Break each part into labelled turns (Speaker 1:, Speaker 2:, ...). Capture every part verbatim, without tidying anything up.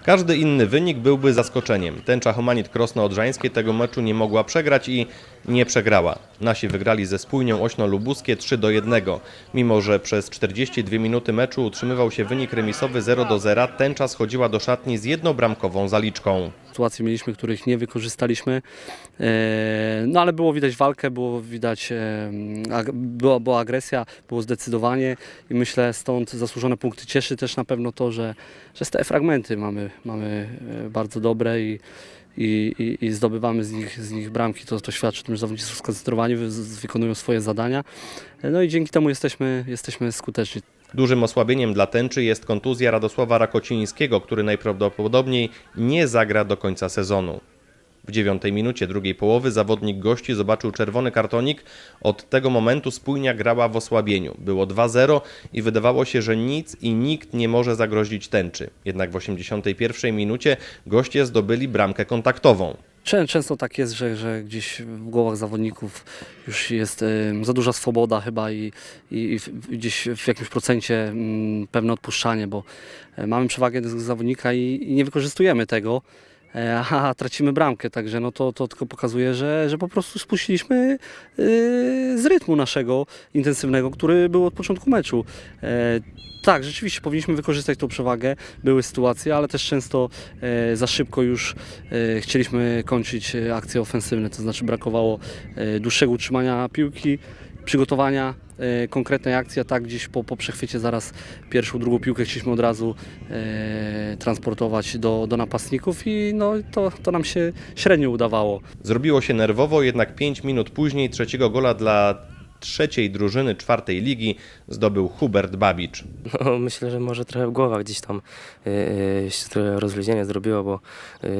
Speaker 1: Każdy inny wynik byłby zaskoczeniem. Tęcza Homanit Krosno Odrzańskie tego meczu nie mogła przegrać i nie przegrała. Nasi wygrali ze Spójnią Ośno Lubuskie trzy do jednego. Mimo że przez czterdzieści dwie minuty meczu utrzymywał się wynik remisowy zero do zera, Tęcza schodziła do szatni z jednobramkową zaliczką.
Speaker 2: Sytuacje mieliśmy, których nie wykorzystaliśmy, no ale było widać walkę, było widać, była, była agresja, było zdecydowanie i myślę stąd zasłużone punkty. Cieszy też na pewno to, że, że te fragmenty mamy, mamy bardzo dobre i, i, i, i zdobywamy z nich, z nich bramki. To, to świadczy o tym, że zawodnicy są skoncentrowani, wykonują swoje zadania, no i dzięki temu jesteśmy, jesteśmy skuteczni.
Speaker 1: Dużym osłabieniem dla Tęczy jest kontuzja Radosława Rakocińskiego, który najprawdopodobniej nie zagra do końca sezonu. W dziewiątej minucie drugiej połowy zawodnik gości zobaczył czerwony kartonik. Od tego momentu Spójnia grała w osłabieniu. Było dwa zero i wydawało się, że nic i nikt nie może zagrozić Tęczy. Jednak w osiemdziesiątej pierwszej minucie goście zdobyli bramkę kontaktową.
Speaker 2: Często tak jest, że, że gdzieś w głowach zawodników już jest za duża swoboda chyba i, i, i gdzieś w jakimś procencie pewne odpuszczanie, bo mamy przewagę zawodnika i, i nie wykorzystujemy tego, a tracimy bramkę, także no to, to tylko pokazuje, że, że po prostu spuściliśmy z rytmu naszego intensywnego, który był od początku meczu. Tak, rzeczywiście powinniśmy wykorzystać tą przewagę, były sytuacje, ale też często e, za szybko już e, chcieliśmy kończyć akcje ofensywne, to znaczy brakowało e, dłuższego utrzymania piłki, przygotowania e, konkretnej akcji, a tak gdzieś po, po przechwycie zaraz pierwszą, drugą piłkę chcieliśmy od razu e, transportować do, do napastników i no, to, to nam się średnio udawało.
Speaker 1: Zrobiło się nerwowo, jednak pięć minut później trzeciego gola dla trzeciej drużyny czwartej ligi zdobył Hubert Babicz.
Speaker 3: No, myślę, że może trochę w głowach gdzieś tam yy, się trochę rozluźnienia zrobiło, bo yy,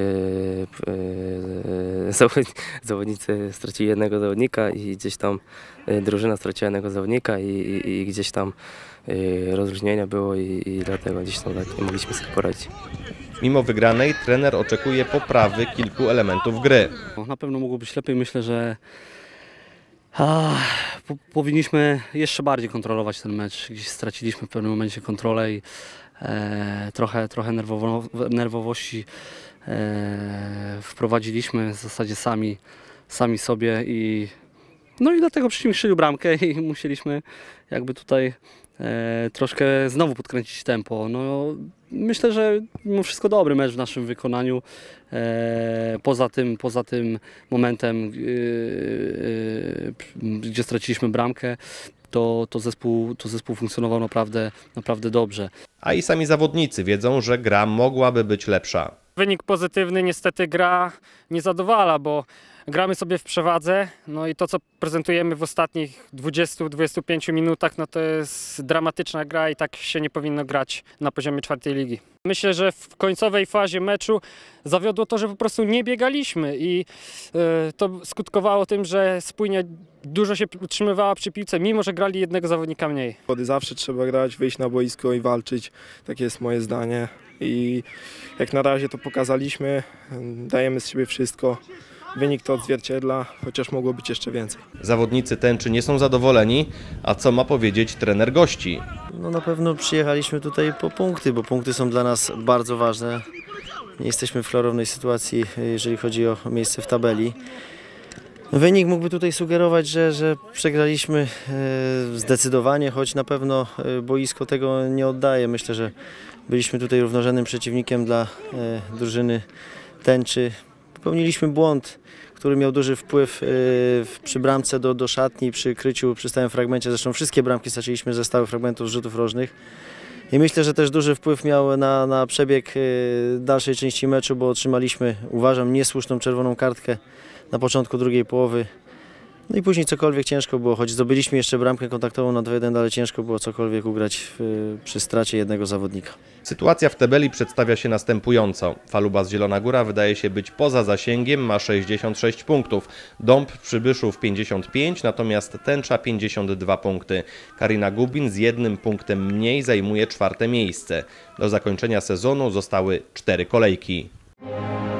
Speaker 3: yy, zawodnicy stracili jednego zawodnika i gdzieś tam yy, drużyna straciła jednego zawodnika i, i, i gdzieś tam yy, rozluźnienia było i, i dlatego gdzieś tam tak nie mogliśmy sobie poradzić.
Speaker 1: Mimo wygranej trener oczekuje poprawy kilku elementów gry.
Speaker 2: Na pewno mogło być lepiej, myślę, że A, po, powinniśmy jeszcze bardziej kontrolować ten mecz. Gdzieś straciliśmy w pewnym momencie kontrolę i e, trochę, trochę nerwowo, nerwowości e, wprowadziliśmy w zasadzie sami, sami sobie i no i dlatego przeciwnik strzelił bramkę i musieliśmy jakby tutaj e, troszkę znowu podkręcić tempo. No, myślę, że mimo wszystko dobry mecz w naszym wykonaniu. E, poza tym, poza tym momentem, e, e, gdzie straciliśmy bramkę, to, to, zespół, to zespół funkcjonował naprawdę, naprawdę dobrze.
Speaker 1: A i sami zawodnicy wiedzą, że gra mogłaby być lepsza.
Speaker 4: Wynik pozytywny, niestety gra nie zadowala, bo gramy sobie w przewadze, no i to, co prezentujemy w ostatnich dwudziestu do dwudziestu pięciu minutach, no to jest dramatyczna gra i tak się nie powinno grać na poziomie czwartej ligi. Myślę, że w końcowej fazie meczu zawiodło to, że po prostu nie biegaliśmy i yy, to skutkowało tym, że Spójnia dużo się utrzymywała przy piłce, mimo że grali jednego zawodnika mniej.
Speaker 5: Zawsze trzeba grać, wyjść na boisko i walczyć, takie jest moje zdanie. I jak na razie to pokazaliśmy, dajemy z siebie wszystko. Wynik to odzwierciedla, chociaż mogło być jeszcze więcej.
Speaker 1: Zawodnicy Tęczy nie są zadowoleni, a co ma powiedzieć trener gości?
Speaker 6: No na pewno przyjechaliśmy tutaj po punkty, bo punkty są dla nas bardzo ważne. Nie jesteśmy w klarownej sytuacji, jeżeli chodzi o miejsce w tabeli. Wynik mógłby tutaj sugerować, że, że przegraliśmy zdecydowanie, choć na pewno boisko tego nie oddaje. Myślę, że byliśmy tutaj równorzędnym przeciwnikiem dla drużyny Tęczy. Popełniliśmy błąd, który miał duży wpływ przy bramce do, do szatni, przy kryciu, przy stałym fragmencie. Zresztą wszystkie bramki straciliśmy ze stałych fragmentów z rzutów rożnych. I myślę, że też duży wpływ miał na, na przebieg dalszej części meczu, bo otrzymaliśmy, uważam, niesłuszną czerwoną kartkę na początku drugiej połowy. No i później cokolwiek ciężko było, choć zdobyliśmy jeszcze bramkę kontaktową na dwa jeden, ale ciężko było cokolwiek ugrać w, przy stracie jednego zawodnika.
Speaker 1: Sytuacja w tabeli przedstawia się następująco. Falubas Zielona Góra wydaje się być poza zasięgiem, ma sześćdziesiąt sześć punktów. Dąb Przybyszów pięćdziesiąt pięć, natomiast Tęcza pięćdziesiąt dwa punkty. Karina Gubin z jednym punktem mniej zajmuje czwarte miejsce. Do zakończenia sezonu zostały cztery kolejki.